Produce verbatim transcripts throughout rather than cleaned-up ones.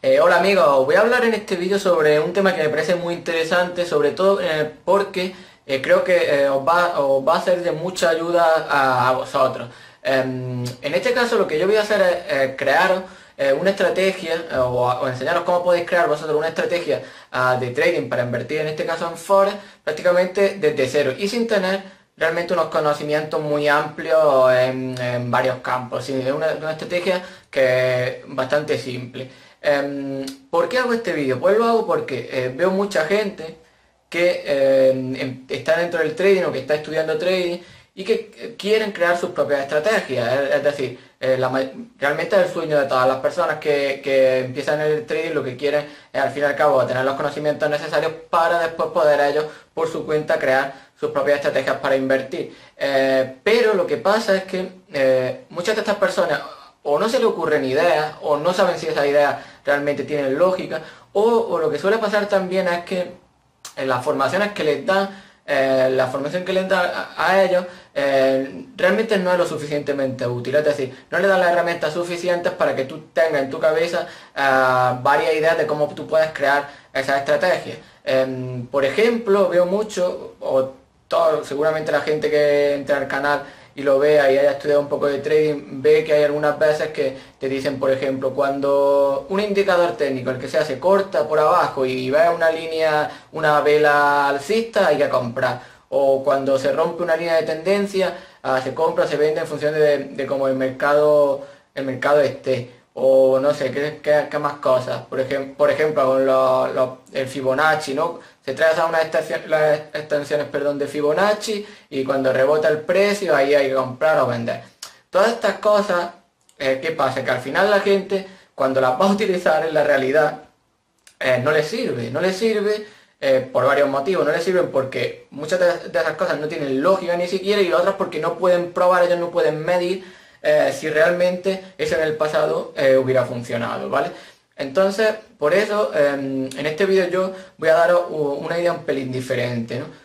Eh, hola amigos, voy a hablar en este vídeo sobre un tema que me parece muy interesante, sobre todo eh, porque eh, creo que eh, os, va, os va a ser de mucha ayuda a, a vosotros. Eh, en este caso lo que yo voy a hacer es eh, crearos eh, una estrategia eh, o, o enseñaros cómo podéis crear vosotros una estrategia uh, de trading para invertir, en este caso en Forex, prácticamente desde cero y sin tener realmente unos conocimientos muy amplios en, en varios campos. Sí, es una, una estrategia que es bastante simple. Eh, ¿Por qué hago este vídeo? Pues lo hago porque eh, veo mucha gente que eh, está dentro del trading o que está estudiando trading y que quieren crear sus propias estrategias. Es, es decir, eh, la, realmente es el sueño de todas las personas que, que empiezan el trading. Lo que quieren es al fin y al cabo tener los conocimientos necesarios para después poder ellos por su cuenta crear sus propias estrategias para invertir. Eh, pero lo que pasa es que eh, muchas de estas personas o no se le ocurren ideas, o no saben si esas ideas realmente tienen lógica, o, o lo que suele pasar también es que en las formaciones que les dan, eh, la formación que les dan a, a ellos, eh, realmente no es lo suficientemente útil, es decir, no le dan las herramientas suficientes para que tú tengas en tu cabeza eh, varias ideas de cómo tú puedes crear esas estrategias. Eh, por ejemplo, veo mucho, o todo, seguramente la gente que entra al canal y lo vea y haya estudiado un poco de trading, ve que hay algunas veces que te dicen, por ejemplo, cuando un indicador técnico, el que sea, se corta por abajo y ve una línea, una vela alcista, hay que comprar. O cuando se rompe una línea de tendencia, uh, se compra, se vende en función de, de cómo el mercado, el mercado esté. O no sé, ¿qué, qué, qué más cosas? Por, ejem por ejemplo, con lo, lo, el Fibonacci, ¿no? Se traza unas las extensiones perdón, de Fibonacci y cuando rebota el precio, ahí hay que comprar o vender. Todas estas cosas, eh, ¿qué pasa? Que al final la gente, cuando las va a utilizar en la realidad, eh, no les sirve. No les sirve eh, por varios motivos. No les sirven porque muchas de, de esas cosas no tienen lógica ni siquiera, y otras porque no pueden probar, ellos no pueden medir Eh, si realmente eso en el pasado eh, hubiera funcionado, ¿vale? Entonces, por eso, eh, en este vídeo yo voy a daros una idea un pelín diferente, ¿no?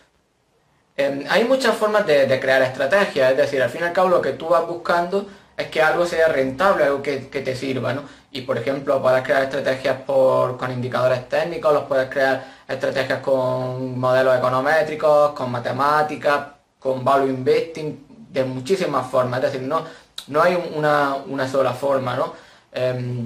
Eh, hay muchas formas de, de crear estrategias, es decir, al fin y al cabo lo que tú vas buscando es que algo sea rentable, algo que, que te sirva, ¿no? Y por ejemplo, puedes crear estrategias por, con indicadores técnicos, los puedes crear estrategias con modelos econométricos, con matemáticas, con value investing, de muchísimas formas, es decir, no... No hay una, una sola forma, ¿no? Eh,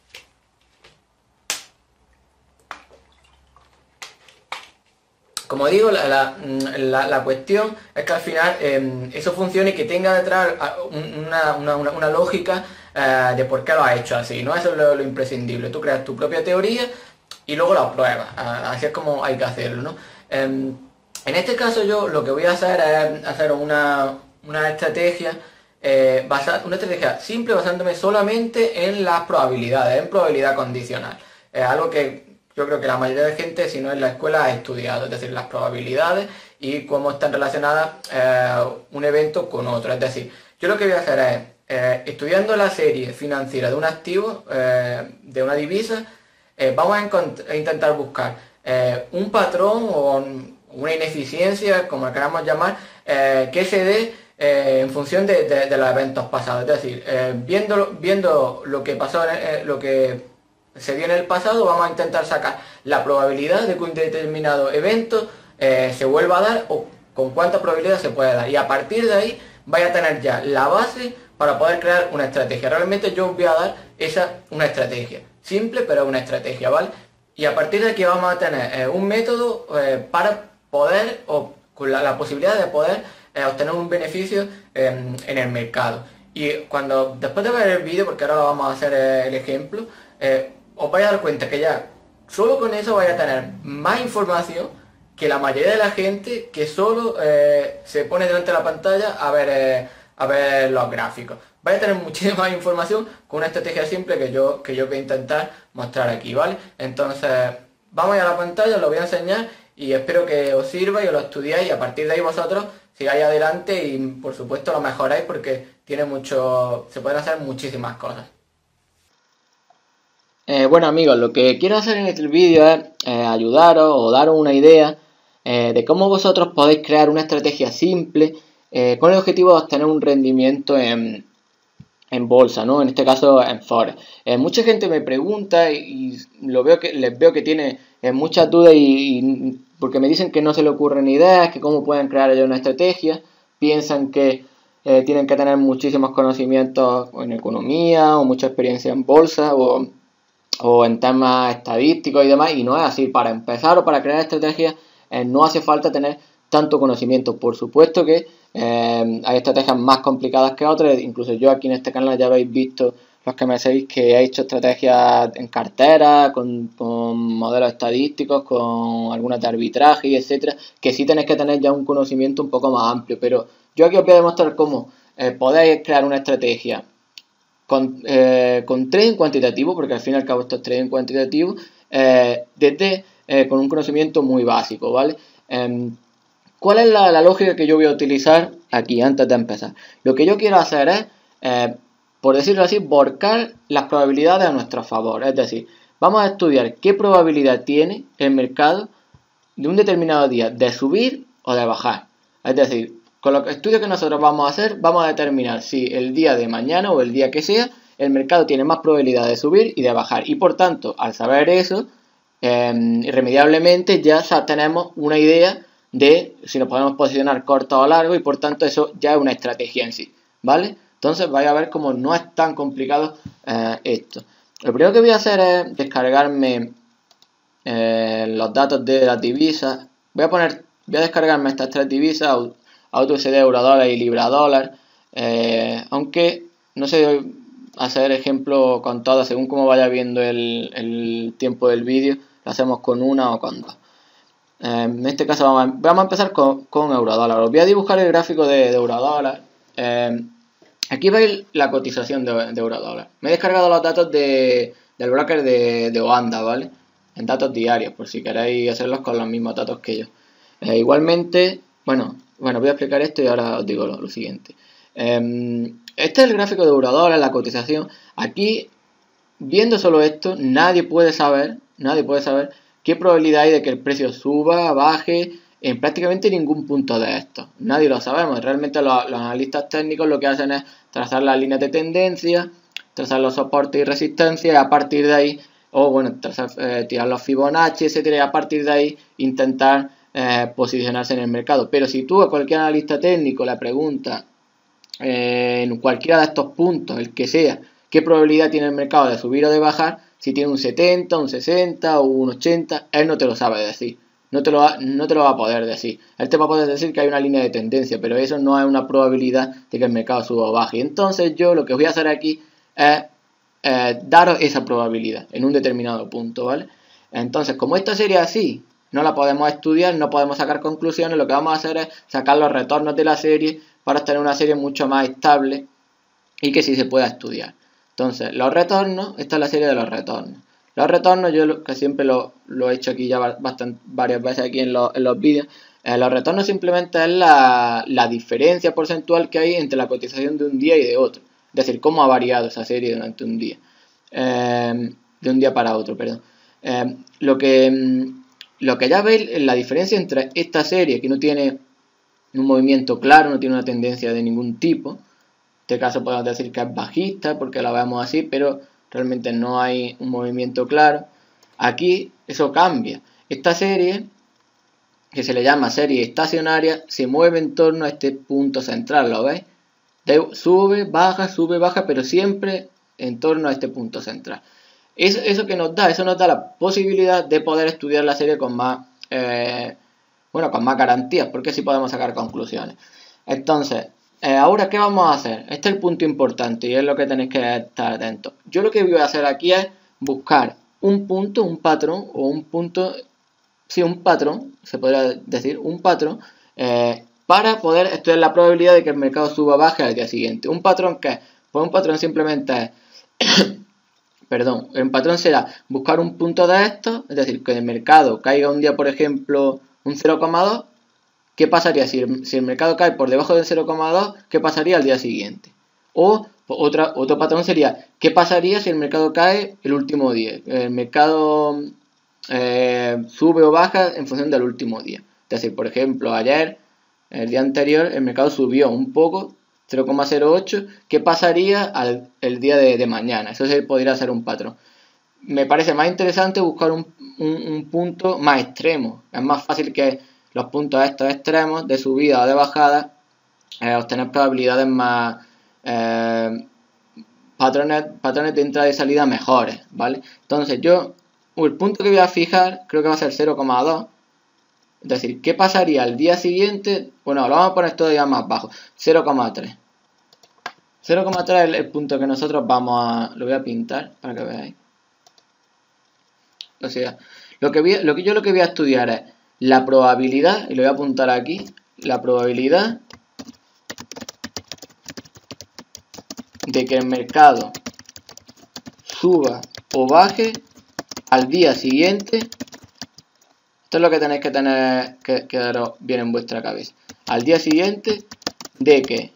como digo, la, la, la, la cuestión es que al final eh, eso funcione y que tenga detrás una, una, una, una lógica eh, de por qué lo has hecho así, ¿no? Eso es lo, lo imprescindible. Tú creas tu propia teoría y luego la pruebas. Así es como hay que hacerlo, ¿no? Eh, en este caso yo lo que voy a hacer es hacer una, una estrategia Eh, basa, una estrategia simple basándome solamente en las probabilidades, en probabilidad condicional. Es algo que yo creo que la mayoría de gente, si no en la escuela, ha estudiado, es decir, las probabilidades y cómo están relacionadas eh, un evento con otro. Es decir, yo lo que voy a hacer es, eh, estudiando la serie financiera de un activo, eh, de una divisa, eh, vamos a, a intentar buscar eh, un patrón o una ineficiencia, como la queramos llamar, eh, que se dé Eh, en función de, de, de los eventos pasados. Es decir, eh, viendo, viendo lo que pasó, en el, lo que se dio en el pasado, vamos a intentar sacar la probabilidad de que un determinado evento eh, se vuelva a dar o con cuánta probabilidad se puede dar. Y a partir de ahí vaya a tener ya la base para poder crear una estrategia. Realmente yo os voy a dar esa, una estrategia. Simple, pero una estrategia, ¿vale? Y a partir de aquí vamos a tener eh, un método eh, para poder, o con la, la posibilidad de poder Eh, obtener un beneficio eh, en el mercado. Y cuando después de ver el vídeo, porque ahora lo vamos a hacer eh, el ejemplo, eh, os vais a dar cuenta que ya solo con eso vais a tener más información que la mayoría de la gente que solo eh, se pone delante de la pantalla a ver, eh, a ver los gráficos. Vais a tener muchísima información con una estrategia simple que yo, que yo voy a intentar mostrar aquí, ¿vale? Entonces, vamos a ir a la pantalla, os lo voy a enseñar y espero que os sirva y os lo estudiáis y a partir de ahí vosotros sigáis adelante y por supuesto lo mejoráis porque tiene mucho, se pueden hacer muchísimas cosas. Eh, bueno amigos, lo que quiero hacer en este vídeo es eh, ayudaros o daros una idea eh, de cómo vosotros podéis crear una estrategia simple eh, con el objetivo de obtener un rendimiento en, en bolsa, ¿no? En este caso en Forex. Eh, mucha gente me pregunta y, y lo veo que les veo que tiene eh, muchas dudas y, y porque me dicen que no se le ocurren ideas, que cómo pueden crear ellos una estrategia, piensan que eh, tienen que tener muchísimos conocimientos en economía o mucha experiencia en bolsa o, o en temas estadísticos y demás, y no es así. Para empezar o para crear estrategias eh, no hace falta tener tanto conocimiento. Por supuesto que eh, hay estrategias más complicadas que otras, incluso yo aquí en este canal ya habéis visto, los que me seguís, que he hecho estrategias en cartera, con, con modelos estadísticos, con algunas de arbitraje y etcétera, que sí tenéis que tener ya un conocimiento un poco más amplio, pero yo aquí os voy a demostrar cómo eh, podéis crear una estrategia con, eh, con trading cuantitativo, porque al fin y al cabo esto es trading cuantitativo, eh, desde eh, con un conocimiento muy básico, ¿vale? Eh, ¿Cuál es la, la lógica que yo voy a utilizar aquí antes de empezar? Lo que yo quiero hacer es, eh, por decirlo así, volcar las probabilidades a nuestro favor. Es decir, vamos a estudiar qué probabilidad tiene el mercado de un determinado día de subir o de bajar. Es decir, con los estudios que nosotros vamos a hacer, vamos a determinar si el día de mañana o el día que sea, el mercado tiene más probabilidad de subir y de bajar. Y por tanto, al saber eso, eh, irremediablemente ya tenemos una idea de si nos podemos posicionar corto o largo, y por tanto eso ya es una estrategia en sí, ¿vale? Entonces vais a ver cómo no es tan complicado eh, esto. Lo primero que voy a hacer es descargarme eh, los datos de las divisas. Voy a poner, voy a descargarme estas tres divisas, A U S D, euro dólar y libra dólar, eh, aunque no sé hacer ejemplo con todas, según como vaya viendo el, el tiempo del vídeo, lo hacemos con una o con dos. En este caso vamos a, vamos a empezar con, con eurodólar. Os voy a dibujar el gráfico de, de eurodólar. Eh, aquí veis la cotización de, de eurodólar. Me he descargado los datos de, del broker de, de Oanda, ¿vale? En datos diarios, por si queréis hacerlos con los mismos datos que yo. Eh, igualmente, bueno, bueno, voy a explicar esto y ahora os digo lo, lo siguiente. Eh, este es el gráfico de eurodólar, la cotización. Aquí, viendo solo esto, nadie puede saber, nadie puede saber ¿qué probabilidad hay de que el precio suba, baje en prácticamente ningún punto de estos? Nadie lo sabemos. Realmente los, los analistas técnicos lo que hacen es trazar las líneas de tendencia, trazar los soportes y resistencias, y a partir de ahí, o bueno, trazar, eh, tirar los Fibonacci, etcétera, y a partir de ahí intentar eh, posicionarse en el mercado. Pero si tú a cualquier analista técnico le preguntas eh, en cualquiera de estos puntos, el que sea, ¿qué probabilidad tiene el mercado de subir o de bajar? Si tiene un setenta, un sesenta o un ochenta, él no te lo sabe decir. No te, lo va, no te lo va a poder decir. Él te va a poder decir que hay una línea de tendencia, pero eso no es una probabilidad de que el mercado suba o baje. Entonces yo lo que voy a hacer aquí es eh, daros esa probabilidad en un determinado punto, ¿vale? Entonces, como esta serie así, no la podemos estudiar, no podemos sacar conclusiones, lo que vamos a hacer es sacar los retornos de la serie para obtener una serie mucho más estable y que sí se pueda estudiar. Entonces, los retornos, esta es la serie de los retornos. Los retornos, yo lo, que siempre lo, lo he hecho aquí ya bastante, varias veces aquí en, lo, en los vídeos, eh, los retornos simplemente es la, la diferencia porcentual que hay entre la cotización de un día y de otro. Es decir, cómo ha variado esa serie durante un día. Eh, de un día para otro, perdón. Eh, lo, que, lo que ya veis es la diferencia entre esta serie, que no tiene un movimiento claro, no tiene una tendencia de ningún tipo. En este caso podemos decir que es bajista porque la vemos así, pero realmente no hay un movimiento claro. Aquí eso cambia. Esta serie, que se le llama serie estacionaria, se mueve en torno a este punto central, ¿lo veis? De, sube, baja, sube, baja, pero siempre en torno a este punto central. Eso, eso que nos da, eso nos da la posibilidad de poder estudiar la serie con más, eh, bueno, con más garantías, porque así podemos sacar conclusiones. Entonces, Eh, ahora, ¿qué vamos a hacer? Este es el punto importante y es lo que tenéis que estar atentos. Yo lo que voy a hacer aquí es buscar un punto, un patrón, o un punto, sí, un patrón, se podría decir, un patrón, eh, para poder estudiar la probabilidad de que el mercado suba o baje al día siguiente. ¿Un patrón qué? Pues un patrón simplemente es, perdón, el patrón será buscar un punto de estos, es decir, que el mercado caiga un día, por ejemplo, un cero coma dos. ¿Qué pasaría si el, si el mercado cae por debajo del cero coma dos? ¿Qué pasaría al día siguiente? O otra, otro patrón sería, ¿qué pasaría si el mercado cae el último día? El mercado eh, sube o baja en función del último día. Es decir, por ejemplo, ayer, el día anterior, el mercado subió un poco, cero coma cero ocho, ¿qué pasaría al el día de, de mañana? Eso se podría ser un patrón. Me parece más interesante buscar un, un, un punto más extremo. Es más fácil que los puntos estos extremos de subida o de bajada eh, obtener probabilidades más eh, patrones, patrones de entrada y salida mejores, ¿vale? Entonces yo el punto que voy a fijar creo que va a ser cero coma dos. Es decir, ¿qué pasaría al día siguiente? Bueno, lo vamos a poner todavía más bajo, cero coma tres. cero coma tres es el punto que nosotros vamos a... Lo voy a pintar para que veáis. O sea, lo que, voy a, lo que yo lo que voy a estudiar es la probabilidad, y lo voy a apuntar aquí, la probabilidad de que el mercado suba o baje al día siguiente. Esto es lo que tenéis que tener que quedaros bien en vuestra cabeza. Al día siguiente de que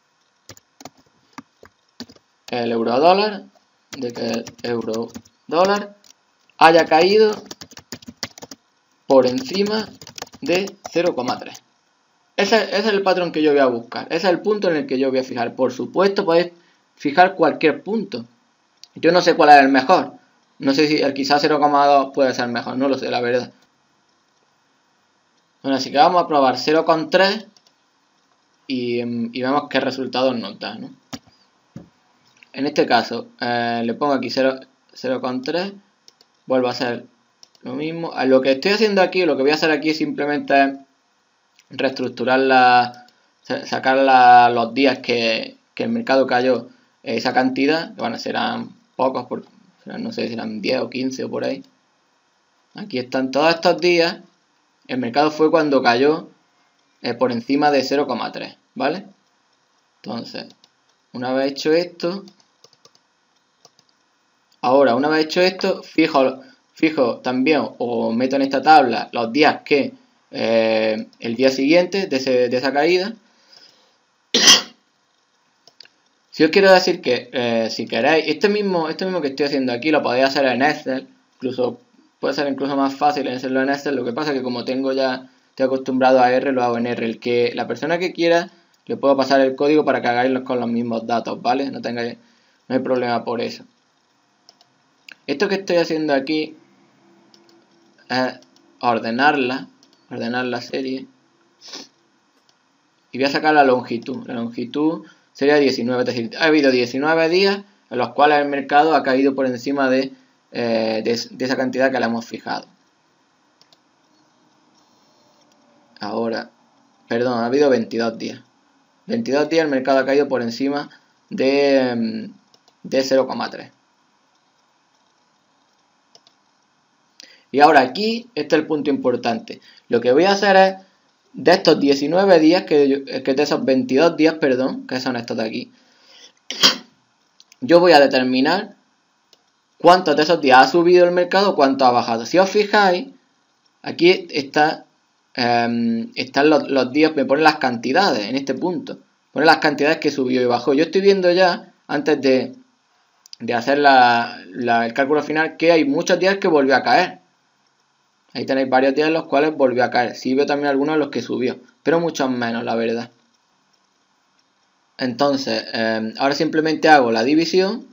el euro dólar, de que el euro dólar haya caído por encima de cero coma tres. Ese, ese es el patrón que yo voy a buscar. Ese es el punto en el que yo voy a fijar. Por supuesto, podéis fijar cualquier punto. Yo no sé cuál es el mejor. No sé si el quizás cero coma dos puede ser mejor. No lo sé, la verdad. Bueno, así que vamos a probar cero coma tres y, y vemos qué resultados nos da, ¿no? En este caso, eh, le pongo aquí cero coma tres. Vuelvo a hacer lo mismo. Lo que estoy haciendo aquí, lo que voy a hacer aquí simplemente reestructurar la, sacar la, los días que, que el mercado cayó esa cantidad, que bueno, serán pocos, por, no sé si serán diez o quince o por ahí. Aquí están todos estos días. El mercado fue cuando cayó eh, por encima de cero coma tres, ¿vale? Entonces, una vez hecho esto, ahora una vez hecho esto, fijo, fijo también o meto en esta tabla los días que eh, el día siguiente de, ese, de esa caída. Si os quiero decir que eh, si queréis, este mismo, este mismo que estoy haciendo aquí lo podéis hacer en Excel, incluso puede ser incluso más fácil en hacerlo en Excel. Lo que pasa es que como tengo ya, estoy acostumbrado a R, lo hago en R. El que la persona que quiera le puedo pasar el código para que hagáis con los mismos datos, ¿vale? No tengáis, no hay problema por eso. Esto que estoy haciendo aquí es ordenarla, ordenar la serie. Y voy a sacar la longitud. La longitud sería diecinueve, es decir, ha habido diecinueve días en los cuales el mercado ha caído por encima de, eh, de, de esa cantidad que le hemos fijado. Ahora, perdón, ha habido veintidós días. veintidós días el mercado ha caído por encima de, de cero coma tres. Y ahora aquí, este es el punto importante. Lo que voy a hacer es, de estos diecinueve días, que, yo, que de esos veintidós días, perdón, que son estos de aquí, yo voy a determinar cuántos de esos días ha subido el mercado, cuánto ha bajado. Si os fijáis, aquí está, eh, están los, los días, me ponen las cantidades en este punto. Pone las cantidades que subió y bajó. Yo estoy viendo ya, antes de, de hacer la, la, el cálculo final, que hay muchos días que volvió a caer. Ahí tenéis varios días en los cuales volvió a caer. Sí veo también algunos en los que subió, pero muchos menos, la verdad. Entonces, eh, ahora simplemente hago la división.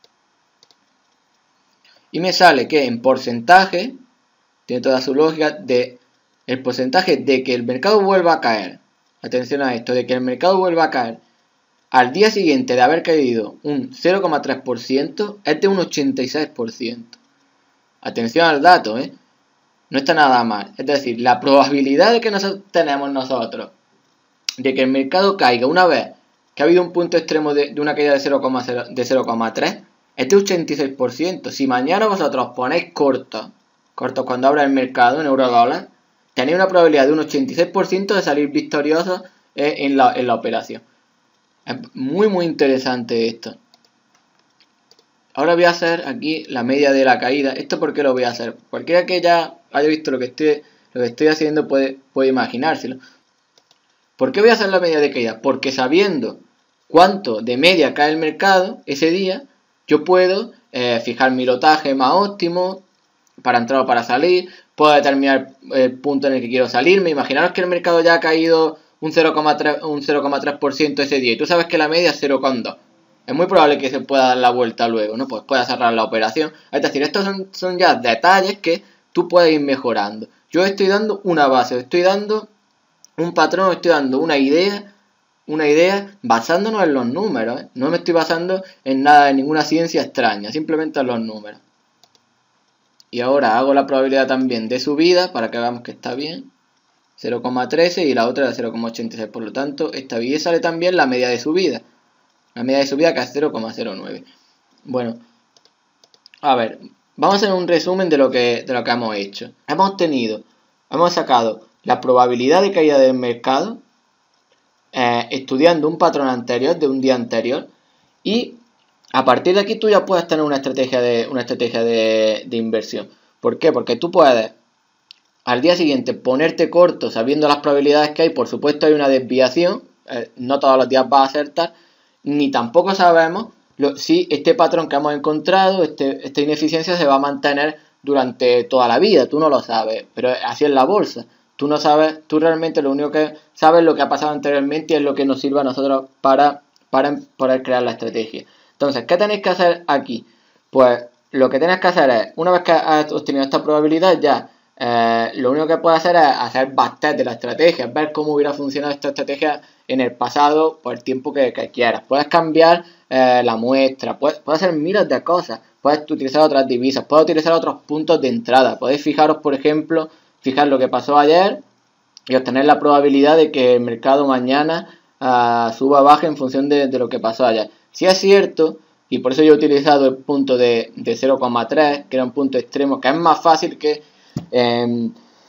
Y me sale que en porcentaje, tiene toda su lógica, de el porcentaje de que el mercado vuelva a caer. Atención a esto, de que el mercado vuelva a caer al día siguiente de haber caído un cero coma tres por ciento es de un ochenta y seis por ciento. Atención al dato, ¿eh? No está nada mal. Es decir, la probabilidad de que nosotros tenemos nosotros de que el mercado caiga una vez que ha habido un punto extremo de, de una caída de cero coma tres es de ochenta y seis por ciento. Si mañana vosotros ponéis cortos, cortos cuando abra el mercado en euro dólar, tenéis una probabilidad de un ochenta y seis por ciento de salir victoriosos en la, en la operación. Es muy muy interesante esto. Ahora voy a hacer aquí la media de la caída. ¿Esto por qué lo voy a hacer? Cualquiera que ya haya visto lo que estoy, lo que estoy haciendo puede, puede imaginárselo. ¿Por qué voy a hacer la media de caída? Porque sabiendo cuánto de media cae el mercado ese día, yo puedo eh, fijar mi lotaje más óptimo para entrar o para salir. Puedo determinar el punto en el que quiero salirme. Imaginaros que el mercado ya ha caído un cero coma tres por ciento ese día y tú sabes que la media es cero coma dos. Es muy probable que se pueda dar la vuelta luego, ¿no? Pues puedas cerrar la operación. Es decir, estos son, son ya detalles que tú puedes ir mejorando. Yo estoy dando una base, estoy dando un patrón, estoy dando una idea, una idea basándonos en los números, ¿eh? No me estoy basando en nada, en ninguna ciencia extraña, simplemente en los números. Y ahora hago la probabilidad también de subida para que veamos que está bien. cero coma trece y la otra era cero coma ochenta y seis, por lo tanto está bien. Y sale también la media de subida. La media de subida que es cero coma cero nueve. Bueno, a ver, vamos a hacer un resumen de lo que, de lo que hemos hecho. Hemos tenido, hemos sacado la probabilidad de caída del mercado eh, estudiando un patrón anterior de un día anterior y a partir de aquí tú ya puedes tener una estrategia de, una estrategia de, de inversión. ¿Por qué? Porque tú puedes al día siguiente ponerte corto sabiendo las probabilidades que hay. Por supuesto hay una desviación, eh, no todos los días vas a acertar, ni tampoco sabemos lo, si este patrón que hemos encontrado, este, esta ineficiencia se va a mantener durante toda la vida. Tú no lo sabes, pero así es la bolsa. Tú no sabes, tú realmente lo único que sabes es lo que ha pasado anteriormente y es lo que nos sirve a nosotros para, para poder crear la estrategia. Entonces, ¿qué tenéis que hacer aquí? Pues lo que tenéis que hacer es, una vez que has obtenido esta probabilidad, ya eh, lo único que puedes hacer es hacer backtest de la estrategia, ver cómo hubiera funcionado esta estrategia en el pasado por el tiempo que, que quieras. Puedes cambiar eh, la muestra, puedes, puedes hacer miles de cosas, puedes utilizar otras divisas, puedes utilizar otros puntos de entrada. Podéis fijaros, por ejemplo, fijar lo que pasó ayer y obtener la probabilidad de que el mercado mañana uh, suba o baje en función de, de lo que pasó ayer. Si es cierto, y por eso yo he utilizado el punto de, de cero coma tres, que era un punto extremo, que es más fácil que eh,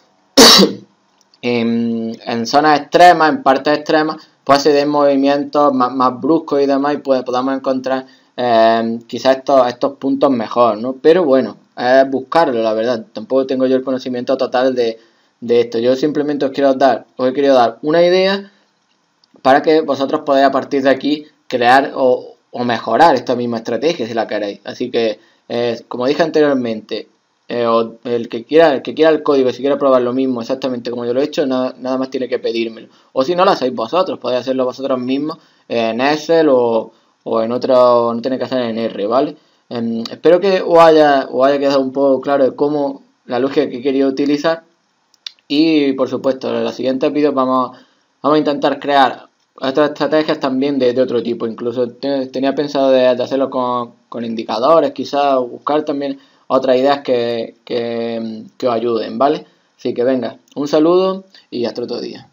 en, en zonas extremas, en partes extremas, pues se den movimientos más, más bruscos y demás, y pues, podamos encontrar eh, quizás estos, estos puntos mejor, ¿no? Pero bueno, es buscarlo, la verdad. Tampoco tengo yo el conocimiento total de, de esto. Yo simplemente os quiero dar, os he querido dar una idea para que vosotros podáis a partir de aquí crear o, o mejorar esta misma estrategia si la queréis. Así que, eh, como dije anteriormente, eh, o el que quiera el que quiera el código, si quiere probar lo mismo exactamente como yo lo he hecho, nada, nada más tiene que pedírmelo. O si no lo hacéis vosotros, podéis hacerlo vosotros mismos eh, en Excel o, o en otro, no tiene que hacer en R, ¿vale? Eh, espero que os haya, os haya quedado un poco claro de cómo la lógica que he querido utilizar. Y por supuesto, en los siguientes vídeos vamos, vamos a intentar crear otras estrategias también de, de otro tipo. Incluso te, tenía pensado de, de hacerlo con, con indicadores, quizás buscar también otras ideas que, que, que os ayuden, ¿vale? Así que venga, un saludo y hasta otro día.